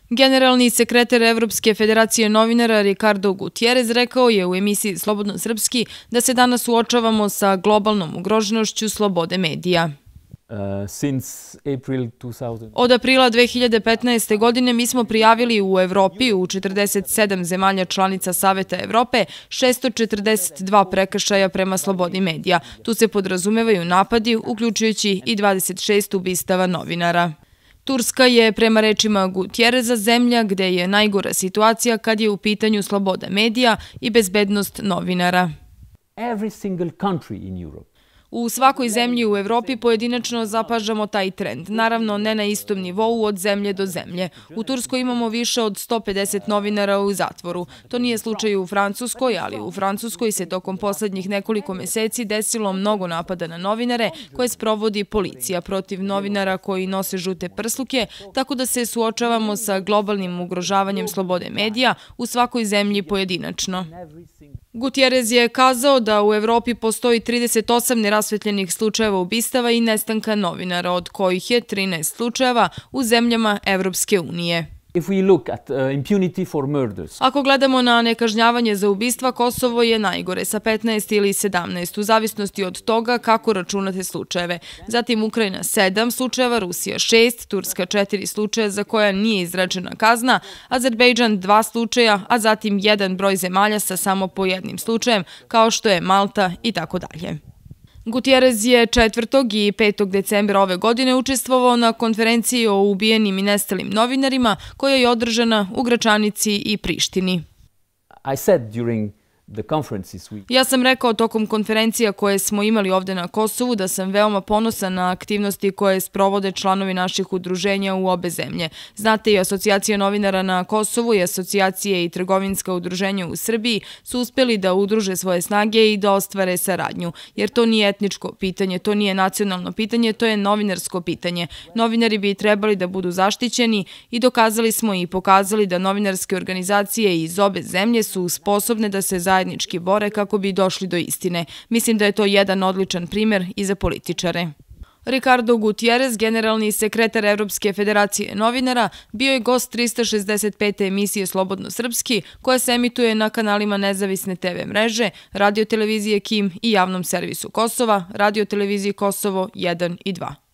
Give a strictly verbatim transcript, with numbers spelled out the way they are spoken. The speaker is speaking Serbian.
Generalni sekretar Evropske federacije novinara Ricardo Gutierrez rekao je u emisiji Slobodno srpski da se danas suočavamo sa globalnom ugroženošću slobode medija. Od aprila dve hiljade petnaeste. godine mi smo prijavili u Evropi u četrdeset sedam zemalja članica Saveta Evrope šesto četrdeset dva prekršaja prema slobodi medija. Tu se podrazumevaju napadi, uključujući i dvadeset šest ubistava novinara. Turska je, prema rečima Gutierreza, zemlja gde je najgora situacija kad je u pitanju sloboda medija i bezbednost novinara. U svakoj zemlji u Evropi pojedinačno zapažamo taj trend, naravno ne na istom nivou od zemlje do zemlje. U Turskoj imamo više od sto pedeset novinara u zatvoru. To nije slučaj u Francuskoj, ali u Francuskoj se tokom poslednjih nekoliko meseci desilo mnogo napada na novinare koje sprovodi policija protiv novinara koji nose žute prsluke, tako da se suočavamo sa globalnim ugrožavanjem slobode medija u svakoj zemlji pojedinačno. Gutierrez je kazao da u Evropi postoji trideset osam nerasvetljenih slučajeva ubistava i nestanka novinara, od kojih je trinaest slučajeva u zemljama Evropske unije. Ako gledamo na nekažnjavanje za ubistva, Kosovo je najgore sa petnaest ili sedamnaest, u zavisnosti od toga kako računate slučajeve. Zatim Ukrajina sedam slučajeva, Rusija šest, Turska četiri slučaja za koja nije izrečena kazna, Azerbejdžan dva slučaja, a zatim jedan broj zemalja sa samo po jednim slučajem, kao što je Malta i tako dalje. Gutierrez je četvrtog i petog decembra ove godine učestvovao na konferenciji o ubijenim i nestalim novinarima koja je održana u Gračanici i Prištini. Ja sam rekao tokom konferencija koje smo imali ovde na Kosovu da sam veoma ponosan na aktivnosti koje sprovode članovi naših udruženja u obe zemlje. Znate, i Asocijacija novinara na Kosovu i Asocijacije i trgovinska udruženja u Srbiji su uspeli da udruže svoje snage i da ostvare saradnju, jer to nije etničko pitanje, to nije nacionalno pitanje, to je novinarsko pitanje. Novinari bi trebali da budu zaštićeni i dokazali smo i pokazali da novinarske organizacije iz obe zemlje su sposobne da se zajedno zajednički bore kako bi došli do istine. Mislim da je to jedan odličan primer i za političare. Ricardo Gutierrez, generalni sekretar Evropske federacije novinara, bio je gost trista šezdeset pete emisije Slobodno srpski, koja se emituje na kanalima nezavisne te ve mreže, radio televizije Kim i javnom servisu Kosova, radio televiziji Kosovo jedan i dva.